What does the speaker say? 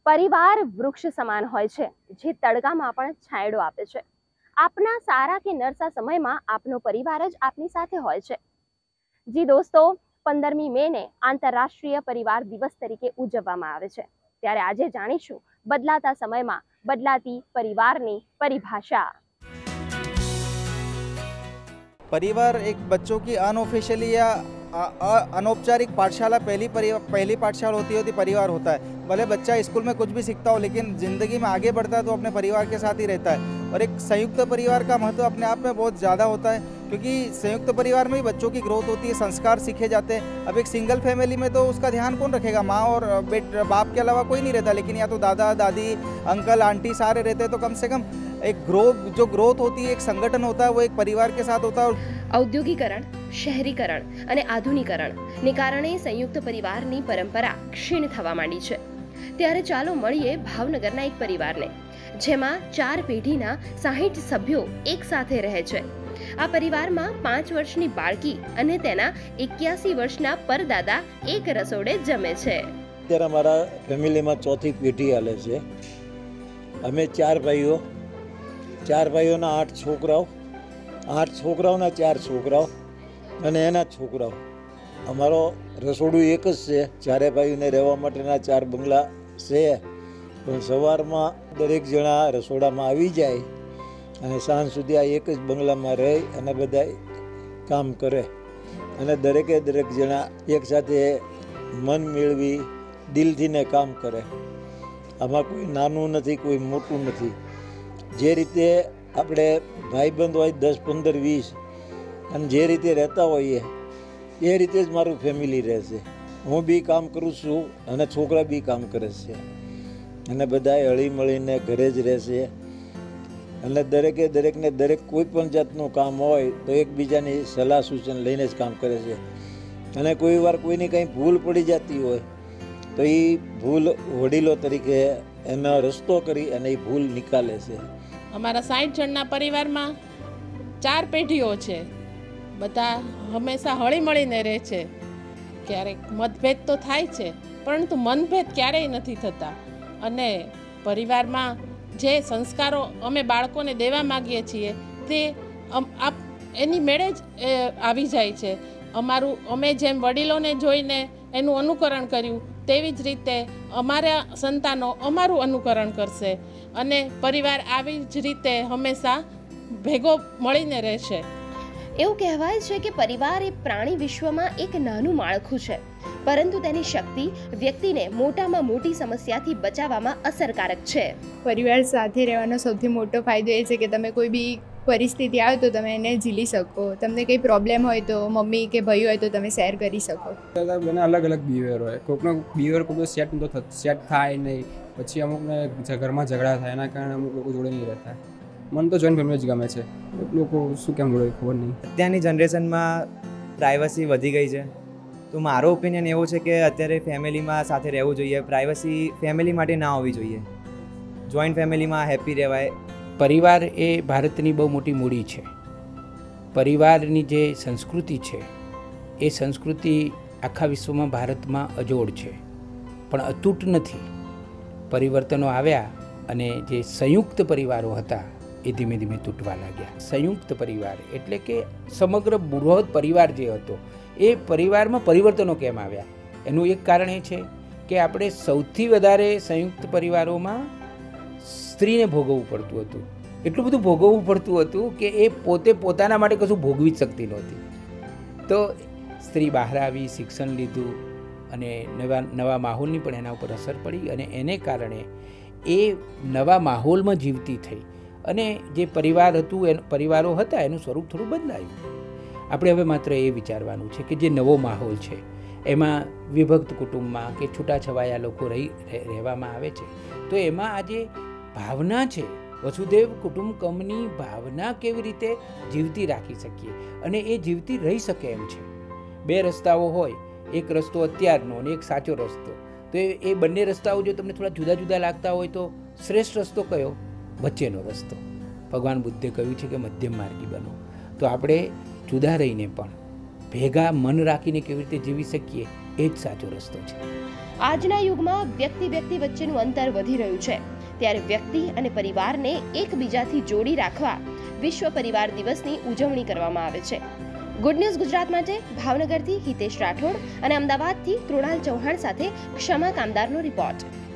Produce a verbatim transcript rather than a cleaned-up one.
પરિવાર વૃક્ષ સમાન હોય છે, જે તડકામાં પણ છાંયડો આપે છે. આપના સારા કે નરસા સમયમાં આપનો પરિવાર જ આપની સાથે હોય છે. જી દોસ્તો, પંદરમી મે ને આંતરરાષ્ટ્રીય પરિવાર દિવસ તરીકે ઉજવવામાં આવે છે. ત્યારે આજે જાણીશું બદલાતા સમયમાં બદલાતી પરિવારની પરિભાષા. परिवार एक बच्चों की अनऑफिशियली या अनौपचारिक पाठशाला पहली पहली पाठशाला होती होती परिवार होता है। भले बच्चा स्कूल में कुछ भी सीखता हो, लेकिन ज़िंदगी में आगे बढ़ता है तो अपने परिवार के साथ ही रहता है। और एक संयुक्त परिवार का महत्व अपने आप में बहुत ज़्यादा होता है, क्योंकि संयुक्त परिवार में ही बच्चों की ग्रोथ होती है, संस्कार सीखे जाते हैं। अब एक सिंगल फैमिली में तो उसका ध्यान कौन रखेगा? माँ और बेट बाप के अलावा कोई नहीं रहता, लेकिन या तो दादा दादी अंकल आंटी सारे रहते हैं। तो कम से कम एक ग्रो जो ग्रोथ होती है, एक संगठन होता है, वो एक परिवार के साथ होता है। ઔદ્યોગિકરણ, શહેરીકરણ અને આધુનિકરણને કારણે સંયુક્ત પરિવારની પરંપરા ક્ષીણ થવા માંડી છે. ત્યારે ચાલો મળીએ ભાવનગરના એક પરિવારને, જેમાં ચાર પેઢીના સાહીઠ સભ્યો એક સાથે રહે છે. આ પરિવારમાં પાંચ વર્ષની બાળકી અને તેના એક્યાસી વર્ષના પરદાદા એક રસોડે જમે છે. અત્યારે અમારા ફેમિલીમાં ચોથી પેઢી હાલે છે. અમે ચાર ભાઈઓ, ચાર ભાઈઓના આઠ છોકરાઓ, આઠ છોકરાઓના ચાર છોકરાઓ અને એના છોકરાઓ. અમારો રસોડું એક જ છે. ચારે ભાઈઓને રહેવા માટેના ચાર બંગલા છે, પણ સવારમાં દરેક જણા રસોડામાં આવી જાય અને સાંજ સુધી આ એક જ બંગલામાં રહી અને બધા કામ કરે. અને દરેકે દરેક જણા એકસાથે મન મેળવી દિલથી ને કામ કરે. આમાં કોઈ નાનું નથી, કોઈ મોટું નથી. જે રીતે આપણે ભાઈબંધ હોય દસ પંદર વીસ અને જે રીતે રહેતા હોઈએ એ રીતે જ મારું ફેમિલી રહેશે. હું બી કામ કરું છું અને છોકરા બી કામ કરે છે, અને બધાએ હળી મળીને ઘરે જ રહેશે. અને દરેકે દરેકને દરેક કોઈ પણ જાતનું કામ હોય તો એકબીજાની સલાહ સૂચન લઈને જ કામ કરે છે. અને કોઈ વાર કોઈની કંઈ ભૂલ પડી જતી હોય તો એ ભૂલ વડીલો તરીકે એનો રસ્તો કરી અને એ ભૂલ નિકાલે છે. અમારા સાઠ જણના પરિવારમાં ચાર પેઢીઓ છે. બધા હંમેશા હળી મળીને રહે છે. ક્યારેક મતભેદ તો થાય છે, પરંતુ મનભેદ ક્યારેય નથી થતા. અને પરિવારમાં જે સંસ્કારો અમે બાળકોને દેવા માગીએ છીએ તે આપ એની મેળે જ આવી જાય છે. અમારું અમે જેમ વડીલોને જોઈને એનું અનુકરણ કર્યું, તેવી જ રીતે અમારા સંતાનો અમારું અનુકરણ કરશે. અને પરિવાર આવી જ રીતે હંમેશા ભેગો મળીને રહેશે. એવું કહેવાય છે કે પરિવાર એ પ્રાણી વિશ્વમાં એક નાનું માળખું છે, પરંતુ તેની શક્તિ વ્યક્તિને મોટામાં મોટી સમસ્યાથી બચાવવામાં અસરકારક છે. પરિવાર સાથે રહેવાનો સૌથી મોટો ફાયદો એ છે કે તમે કોઈ બી પરિસ્થિતિ આવે તો તમે એને ઝીલી શકો. તમને કંઈ પ્રોબ્લેમ હોય તો મમ્મી કે ભાઈ હોય તો તમે શેર કરી શકો. બને અલગ અલગ બિહેવિયર હોય. કોઈકનો બિહેવિયર કોઈ સેટ તો સેટ થાય નહીં, પછી અમુકને ઘરમાં ઝઘડા થાય, એના કારણે અમુક લોકો જોડે નહીં રહેતા. મને તો જોઈન્ટ ફેમિલી જ ગમે છે. લોકો શું કેમ જોડે ખબર નહીં. અત્યારની જનરેશનમાં પ્રાઇવસી વધી ગઈ છે, તો મારો ઓપિનિયન એવો છે કે અત્યારે ફેમિલીમાં સાથે રહેવું જોઈએ. પ્રાઇવસી ફેમિલી માટે ના હોવી જોઈએ. જોઈન્ટ ફેમિલીમાં હેપી રહેવાય. પરિવાર એ ભારતની બહુ મોટી મૂડી છે. પરિવારની જે સંસ્કૃતિ છે એ સંસ્કૃતિ આખા વિશ્વમાં ભારતમાં અજોડ છે, પણ અતૂટ નથી. પરિવર્તનો આવ્યા અને જે સંયુક્ત પરિવારો હતા એ ધીમે ધીમે તૂટવા લાગ્યા. સંયુક્ત પરિવાર એટલે કે સમગ્ર બૃહદ પરિવાર જે હતો એ પરિવારમાં પરિવર્તનો કેમ આવ્યા? એનું એક કારણ એ છે કે આપણે સૌથી વધારે સંયુક્ત પરિવારોમાં સ્ત્રીને ભોગવવું પડતું હતું. એટલું બધું ભોગવવું પડતું હતું કે એ પોતે પોતાના માટે કશું ભોગવી જ શકતી નહોતી. તો સ્ત્રી બહાર આવી, શિક્ષણ લીધું અને નવા નવા માહોલની પણ એના ઉપર અસર પડી, અને એને કારણે એ નવા માહોલમાં જીવતી થઈ. અને જે પરિવાર હતું એ પરિવારો હતા એનું સ્વરૂપ થોડું બદલાયું. આપણે હવે માત્ર એ વિચારવાનું છે કે જે નવો માહોલ છે એમાં વિભક્ત કુટુંબમાં કે છૂટાછવાયા લોકો રહી રહેવામાં આવે છે, તો એમાં આજે ભાવના છે વસુધૈવ કુટુંબકમની ભાવના કેવી રીતે જીવતી રાખી શકીએ અને એ જીવતી રહી શકે એમ છે. બે રસ્તાઓ હોય, એક રસ્તો અત્યારનો અને એક સાચો રસ્તો. તો એ બંને રસ્તાઓ જો તમને થોડા જુદા જુદા લાગતા હોય તો શ્રેષ્ઠ રસ્તો કયો? વચ્ચેનો રસ્તો. ભગવાન બુદ્ધે કહ્યું છે કે મધ્યમ માર્ગી બનો. તો આપણે જુદા રહીને પણ ભેગા મન રાખીને કેવી રીતે જીવી શકીએ એ જ સાચો રસ્તો છે. આજના યુગમાં વ્યક્તિ વ્યક્તિ વચ્ચેનું અંતર વધી રહ્યું છે, ત્યારે વ્યક્તિ અને પરિવારને એકબીજાથી જોડી રાખવા વિશ્વ પરિવાર દિવસની ઉજવણી કરવામાં આવે છે. ગુડ ન્યૂઝ ગુજરાત માટે ભાવનગરથી હિતેશ રાઠોડ અને અમદાવાદથી કૃણાલ ચૌહાણ સાથે ક્ષમા કામદારનો રિપોર્ટ.